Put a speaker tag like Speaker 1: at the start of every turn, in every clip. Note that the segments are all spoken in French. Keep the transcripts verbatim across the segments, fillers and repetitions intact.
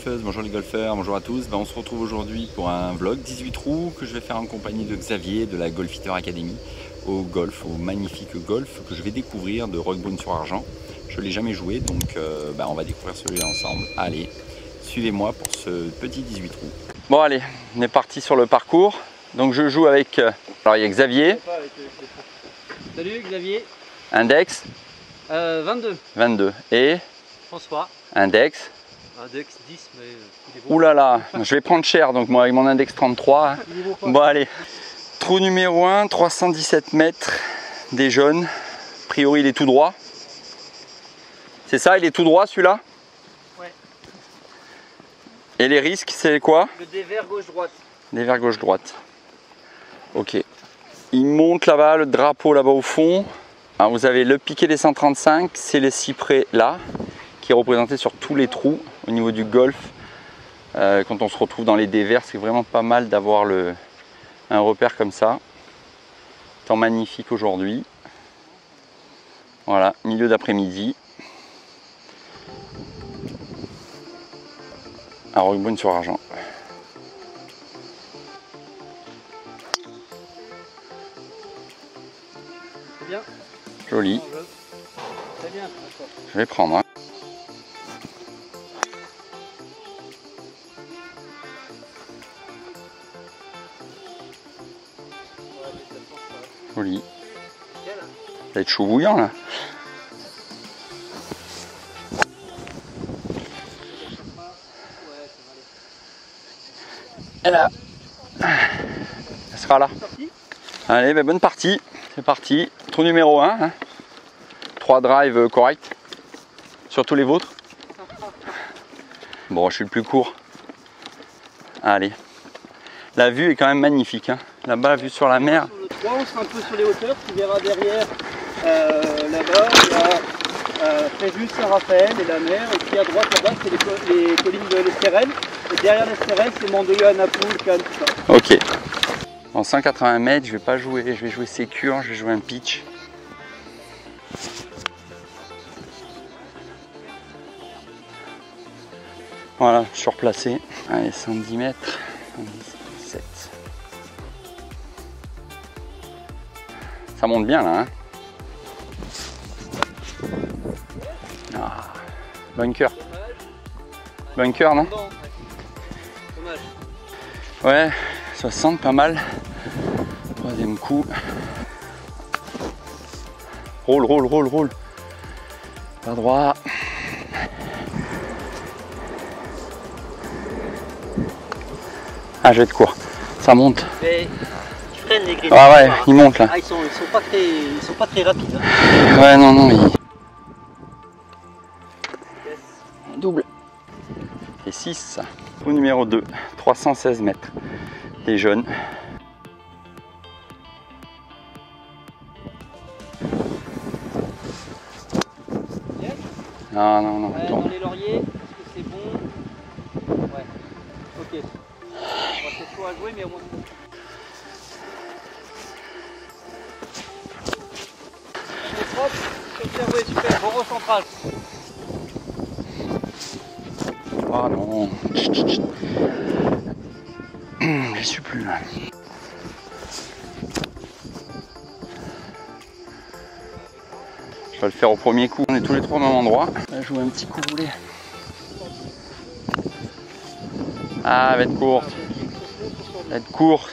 Speaker 1: golfeuses, bonjour les golfeurs, bonjour à tous. Ben, on se retrouve aujourd'hui pour un vlog dix-huit trous que je vais faire en compagnie de Xavier de la Golfiteur Academy au golf, au magnifique golf que je vais découvrir de Roquebrune-sur-Argent. Je ne l'ai jamais joué, donc euh, ben, on va découvrir celui-là ensemble. Allez, suivez-moi pour ce petit dix-huit trous. Bon allez, on est parti sur le parcours. Donc je joue avec, euh, alors il y a Xavier.
Speaker 2: Salut Xavier.
Speaker 1: Index.
Speaker 2: Euh, vingt-deux.
Speaker 1: vingt-deux. Et
Speaker 2: François.
Speaker 1: Index.
Speaker 2: Index dix, mais il est beau.
Speaker 1: Ouh là là, je vais prendre cher donc moi avec mon index trente-trois.
Speaker 2: Il est beau pas.
Speaker 1: Bon allez. Trou numéro un, trois cent dix-sept mètres, des jaunes. A priori il est tout droit. C'est ça, il est tout droit celui-là?
Speaker 2: Ouais.
Speaker 1: Et les risques c'est quoi?
Speaker 2: Le dévers gauche-droite.
Speaker 1: Dévers gauche-droite. Ok. Il monte là-bas, le drapeau là-bas au fond. Alors vous avez le piquet des cent trente-cinq, c'est les cyprès là, qui est représenté sur tous les trous au niveau du golf. Euh, quand on se retrouve dans les dévers, c'est vraiment pas mal d'avoir le un repère comme ça. Temps magnifique aujourd'hui. Voilà, milieu d'après-midi. À Roquebrune-sur-Argent.
Speaker 2: C'est bien.
Speaker 1: Joli.
Speaker 2: Très bien.
Speaker 1: Je vais prendre. Hein. Joli. Ça va être chaud bouillant là. Et là, elle sera là. Allez, ben bonne partie. C'est parti. Trou numéro un. Hein. trois drives corrects. Sur tous les vôtres. Bon, je suis le plus court. Allez. La vue est quand même magnifique. Hein. Là-bas, vue sur la mer.
Speaker 2: Sur le trois, on sera un peu sur les hauteurs. Tu verras derrière, euh, là-bas, il y a euh, Fréjus, Saint-Raphaël et la mer. Et puis à droite, là-bas, c'est les, les collines de l'Estérel. Et derrière l'Estérel, c'est Mandelieu, Napoule, Cannes, tout ça.
Speaker 1: Ok. En cent quatre-vingts mètres, je vais pas jouer. Je vais jouer sécure. Je vais jouer un pitch. Voilà, surplacé. Allez, cent dix mètres. cent dix-sept. Ça monte bien là. Hein. Ah, bunker. Bunker, non?
Speaker 2: Dommage.
Speaker 1: Ouais, soixante, pas mal. Troisième coup. Roule, roule, roule, roule. Pas droit. Ah, je vais être court. Ça monte.
Speaker 2: Mais tu freines les grilles.
Speaker 1: Ah ouais, il monte là.
Speaker 2: Ah, ils sont, ils sont pas très, ils sont pas très rapides. Hein.
Speaker 1: Ouais, non, non, il... Double. Et six. Trou numéro deux, trois cent seize mètres. Des jaunes. Non, non, non.
Speaker 2: Ouais, dans les lauriers, est-ce que c'est bon? Ouais. Ok. On va peut-être pas à jouer, mais au moins. C'est propre. Observez, super. Bon recentrage.
Speaker 1: Ah non. Je suis plus là. Je vais le faire au premier coup. On est tous les trois au même endroit. On va jouer un petit coup roulé. Ah, elle va être courte. Elle va être courte.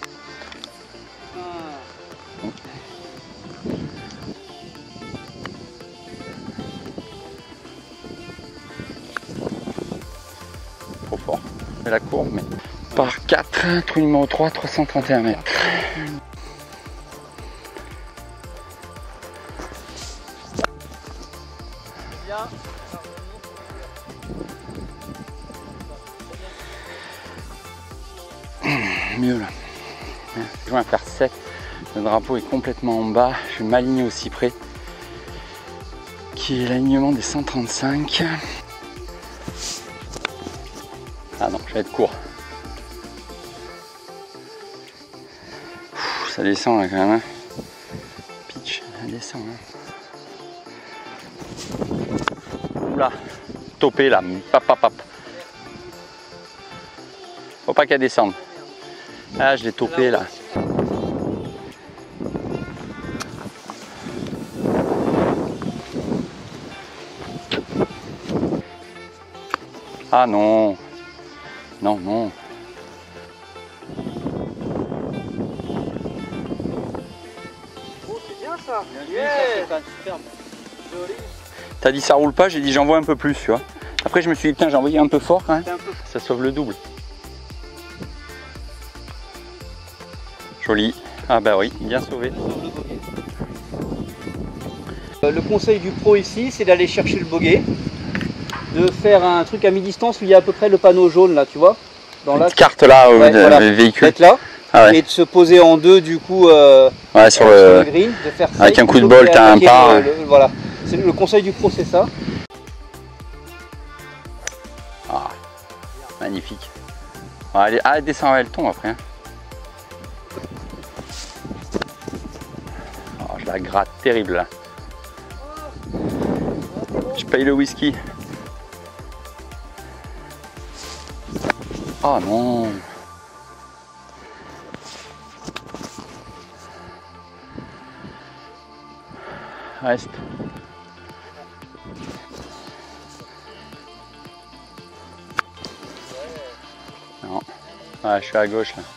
Speaker 1: Trop fort. C'est la courbe, mais par quatre, trou numéro trois, trois cent trente et un mètres. Mieux là. Je vais faire sept. Le drapeau est complètement en bas. Je vais m'aligner au cyprès, qui est l'alignement des cent trente-cinq. Ah non, je vais être court. Ouh, ça descend là quand même. Hein. Pitch, ça descend. Hein. Oula, topé là, pap pap pap. Faut pas qu'elle descende. Ah, je l'ai topé là. Ah non. Non, non.
Speaker 2: Oh, c'est bien ça. Yeah. Ça, superbe. Joli.
Speaker 1: T'as dit ça roule pas, j'ai dit j'envoie un peu plus, tu vois. Après je me suis dit putain j'ai envoyé un peu fort quand même. Ça sauve le double. Joli. Ah bah oui, bien sauvé.
Speaker 2: Le conseil du pro ici, c'est d'aller chercher le bogey, de faire un truc à mi-distance où il y a à peu près le panneau jaune là, tu vois. Dans
Speaker 1: la
Speaker 2: la
Speaker 1: carte là,
Speaker 2: ouais,
Speaker 1: de,
Speaker 2: voilà.
Speaker 1: le véhicule.
Speaker 2: D'être là
Speaker 1: ah ouais.
Speaker 2: Et de se poser en deux du coup euh,
Speaker 1: ouais, sur,
Speaker 2: euh,
Speaker 1: le...
Speaker 2: sur le green, de faire ça.
Speaker 1: Avec un coup de bol, t'as un par.
Speaker 2: Le, le, voilà. Le conseil du pro, c'est ça.
Speaker 1: Ah, magnifique. Ah, elle, ah, elle descend, elle tombe après. Hein. Oh, je la gratte terrible là. Je paye le whisky. Oh non. Reste. Non. Ah, je suis à gauche là.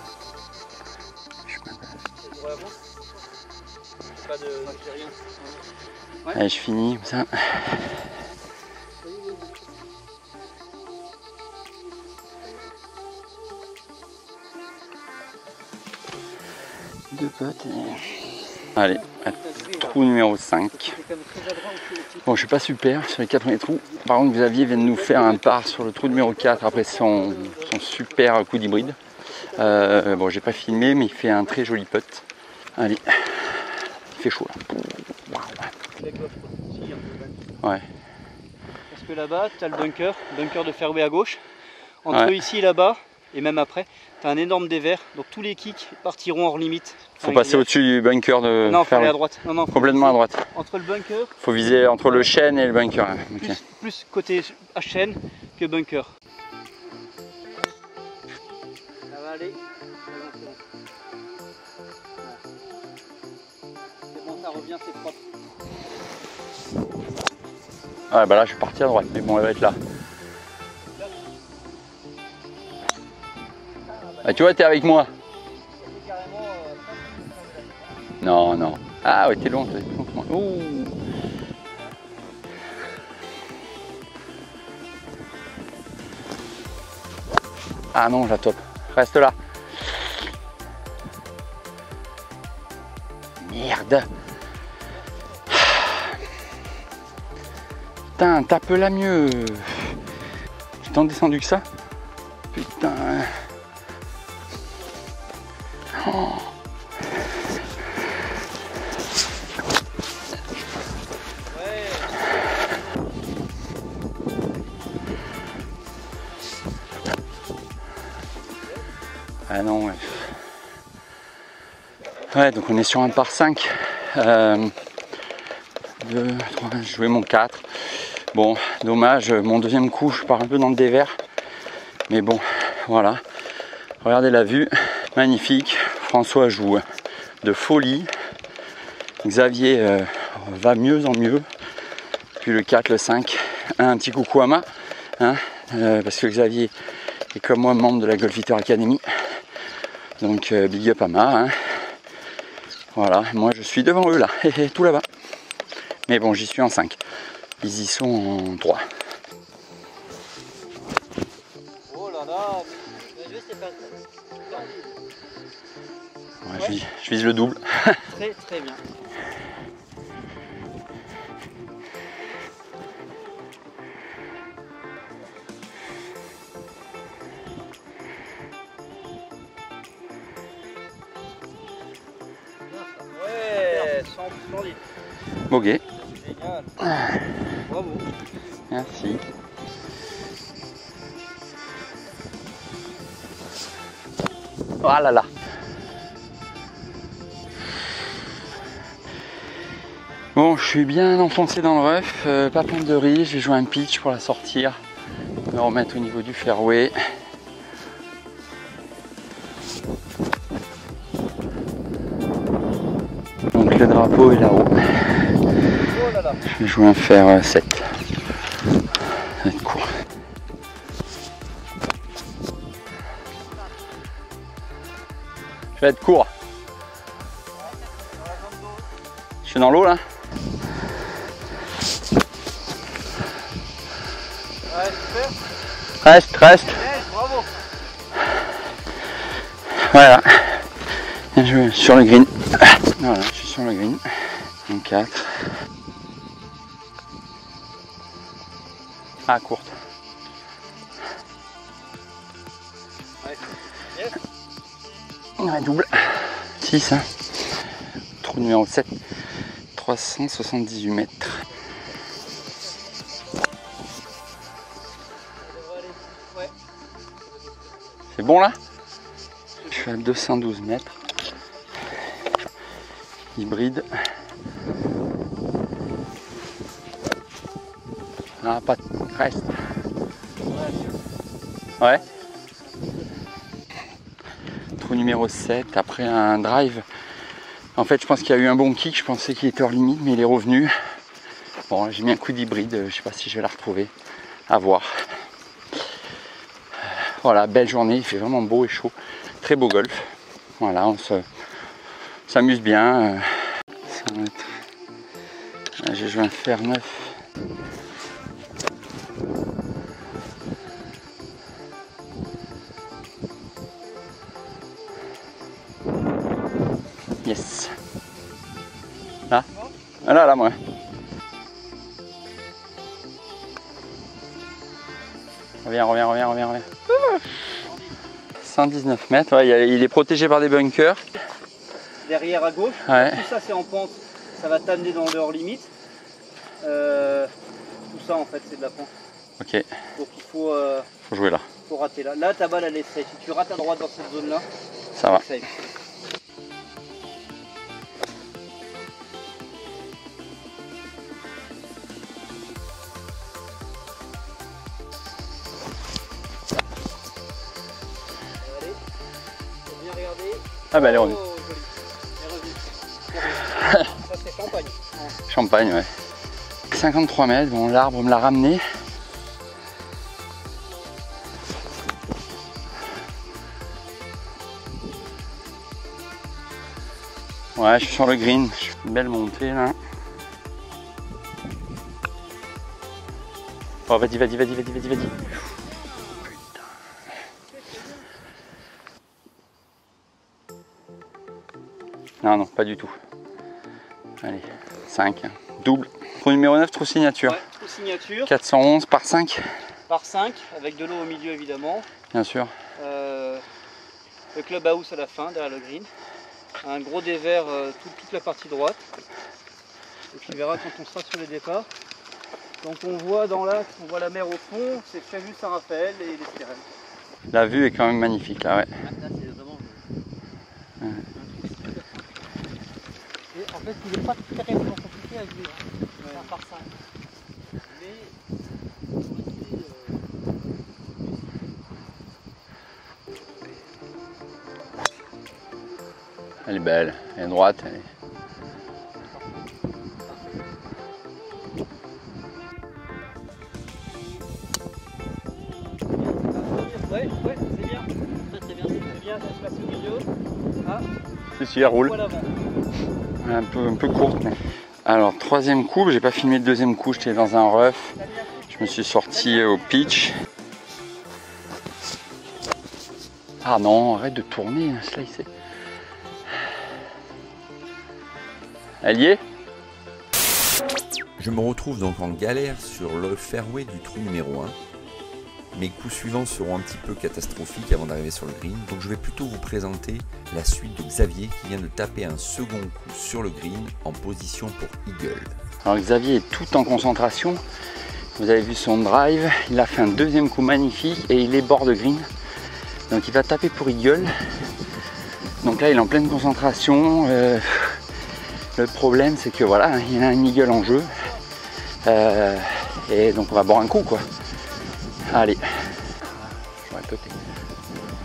Speaker 2: Ouais.
Speaker 1: Allez, je finis comme ça. Deux potes. Et... Allez, trou numéro cinq. Bon, je suis pas super sur les quatre premiers trous. Par contre, Xavier vient de nous faire un par sur le trou numéro quatre après son, son super coup d'hybride. Euh, bon, j'ai pas filmé, mais il fait un très joli putt. Allez, il fait chaud là. Ouais.
Speaker 2: Parce que là-bas, tu as le bunker, bunker de fairway à gauche. Entre
Speaker 1: ouais.
Speaker 2: ici et là-bas, et même après, tu as un énorme dévers. Donc tous les kicks partiront hors limite.
Speaker 1: Faut passer au-dessus du bunker de
Speaker 2: Non, faut aller à droite. Non, non,
Speaker 1: complètement à droite.
Speaker 2: Entre le bunker.
Speaker 1: Faut viser entre le chêne et le bunker.
Speaker 2: Plus,
Speaker 1: okay.
Speaker 2: plus côté à chêne que bunker. Ça va aller. C'est bon, ça revient, c'est propre.
Speaker 1: Ouais, bah là je suis parti à droite, mais bon, elle va être là. Ah, tu vois, t'es avec moi. Non, non. Ah ouais, t'es long, t'es long que moi. Ouh. Ah non, je la top. Reste là. Merde. Putain, tape-la mieux. J'ai tant descendu que ça. Putain. Oh. Ah non, ouais. Ouais, donc on est sur un par cinq. Euh, deux, trois, je jouais mon quatre. Bon, dommage, mon deuxième coup, je pars un peu dans le dévers. Mais bon, voilà. Regardez la vue, magnifique. François joue de folie. Xavier euh, va mieux en mieux. Puis le quatre, le cinq. Un petit coucou à Ma. Hein, euh, parce que Xavier est comme moi membre de la Golf Academy. Donc euh, big up à Ma. Hein. Voilà, moi je suis devant eux là, tout là-bas. Mais bon, j'y suis en cinq. Ils y sont en trois.
Speaker 2: Oh là là, le jeu c'est pas
Speaker 1: ouais, je, vise, je vise le double.
Speaker 2: Très très bien. Ouais, splendide.
Speaker 1: Bogey.
Speaker 2: Génial. Bravo.
Speaker 1: Merci. Oh là là. Bon, je suis bien enfoncé dans le rough, euh, pas plein de riz, j'ai joué un pitch pour la sortir, me remettre au niveau du fairway. le drapeau est là-haut.
Speaker 2: Oh là là.
Speaker 1: Je vais jouer un fer sept. Ça va être court. Je vais être court. Je suis dans l'eau là.
Speaker 2: Ouais, super.
Speaker 1: Reste, reste.
Speaker 2: Yes, bravo.
Speaker 1: Voilà. Bien joué. Sur le green. Voilà, je suis sur le green. Un quatre. Ah, courte.
Speaker 2: Ouais. Yes.
Speaker 1: Ouais, double. six. Hein. Trou numéro sept. trois cent soixante-dix-huit mètres.
Speaker 2: Ouais.
Speaker 1: C'est bon là? Je suis à deux cent douze mètres. Hybride. Ah, pas de... Reste. Ouais. Trou numéro sept. Après un drive. En fait, je pense qu'il y a eu un bon kick. Je pensais qu'il était hors limite, mais il est revenu. Bon, j'ai mis un coup d'hybride. Je sais pas si je vais la retrouver. À voir. Voilà, belle journée. Il fait vraiment beau et chaud. Très beau golf. Voilà, on se s'amuse bien. J'ai joué un fer neuf. Yes. Là, ah là, là, moi. Reviens, reviens, reviens, reviens, reviens. cent dix-neuf mètres, ouais, il est protégé par des bunkers.
Speaker 2: Derrière à gauche,
Speaker 1: ouais.
Speaker 2: Tout ça c'est en pente, ça va t'amener dans le hors limite. Euh, tout ça en fait c'est de la pente.
Speaker 1: Ok.
Speaker 2: Donc il faut, euh,
Speaker 1: faut jouer là.
Speaker 2: Faut rater là. Là ta balle elle est safe. Si tu rates à droite dans cette zone là,
Speaker 1: ça va.
Speaker 2: Safe. Allez, faut bien regarder.
Speaker 1: Ah bah elle est revenue.
Speaker 2: Oh, joli. Elle est revenue. Ça c'est champagne.
Speaker 1: Champagne, ouais. cinquante-trois mètres, bon l'arbre me l'a ramené. Ouais, je suis sur le green, je fais une belle montée là. Oh vas-y, vas-y, vas-y, vas-y, vas-y, vas-y. Putain. Non, non, pas du tout. Allez, cinq, double. Trou numéro neuf, trou signature.
Speaker 2: Ouais, trou signature.
Speaker 1: quatre cent onze par cinq.
Speaker 2: Par cinq, avec de l'eau au milieu évidemment.
Speaker 1: Bien sûr.
Speaker 2: Euh, le clubhouse à la fin, derrière le green. Un gros dévers euh, tout, toute la partie droite. Et tu verras quand on sera sur les départs. Donc on voit dans l'axe, on voit la mer au fond, c'est Fréjus Saint-Raphaël et les sirènes.
Speaker 1: La vue est quand même magnifique là, ouais.
Speaker 2: Là c'est vraiment le... ouais. Et en fait il n'est pas terriblement compliqué à jouer, hein. Ouais. C'est un par cinq. Mais il faut rester, euh...
Speaker 1: Elle est belle, elle est droite. Elle est...
Speaker 2: Ouais, ouais, c'est bien. Très très bien, c'est bien, ça se passe au milieu. Ah,
Speaker 1: si, si, elle roule.
Speaker 2: l'avant.
Speaker 1: Un peu, un peu courte. Mais... Alors, troisième coup, j'ai pas filmé le deuxième coup, j'étais dans un rough. Je me suis sorti au pitch. Ah non, arrête de tourner, slicer. Elle y est?
Speaker 3: Je me retrouve donc en galère sur le fairway du trou numéro un. Mes coups suivants seront un petit peu catastrophiques avant d'arriver sur le green, donc je vais plutôt vous présenter la suite de Xavier qui vient de taper un second coup sur le green en position pour eagle.
Speaker 1: Alors Xavier est tout en concentration, vous avez vu son drive, il a fait un deuxième coup magnifique et il est bord de green, donc il va taper pour eagle. Donc là il est en pleine concentration, euh, le problème c'est que voilà, il y a un eagle en jeu, euh, et donc on va boire un coup quoi. Allez, j'aurais peut-être.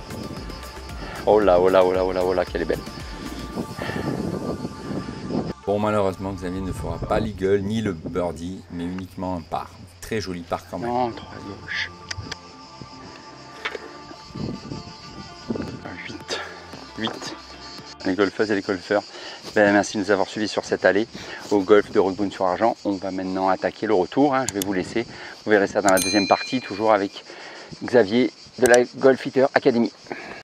Speaker 1: Oh là, oh là, oh là, oh là, oh là, qu'elle est belle.
Speaker 3: Bon, Bon, malheureusement, Xavier ne fera pas l'eagle ni le birdie, mais uniquement un par. Très joli par quand même.
Speaker 1: Non, trop à gauche. huit. huit. Les golfeuses et les golfeurs, ben, merci de nous avoir suivis sur cette allée au golf de Roquebrune-sur-Argent. On va maintenant attaquer le retour, hein. Je vais vous laisser. Vous verrez ça dans la deuxième partie, toujours avec Xavier de la Golf Fitter Academy.